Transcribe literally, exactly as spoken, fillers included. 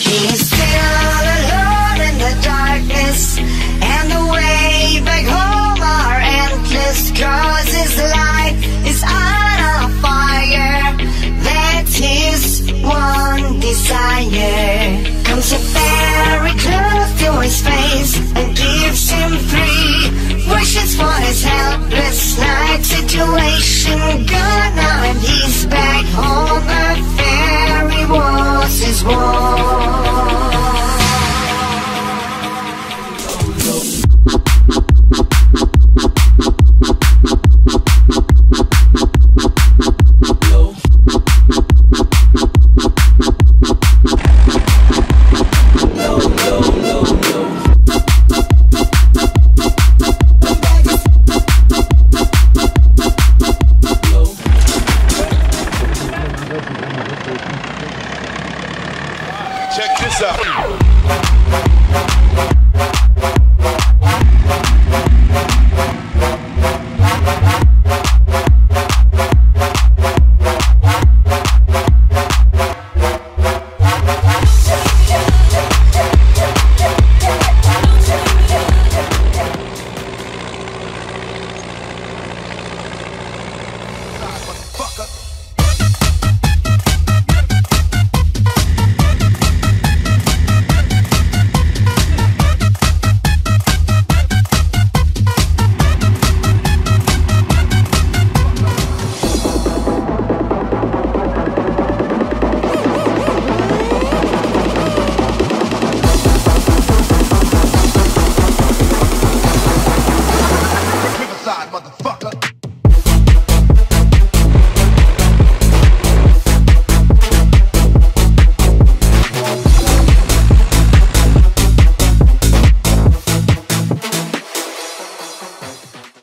He's still alone in the darkness, and the way back home are endless, 'cause his life is on a fire. That's his one desire. Comes a very close to his face and gives him three wishes for his helpless life situation. Gone now and he's back home. The fairy was his wall. Check this out.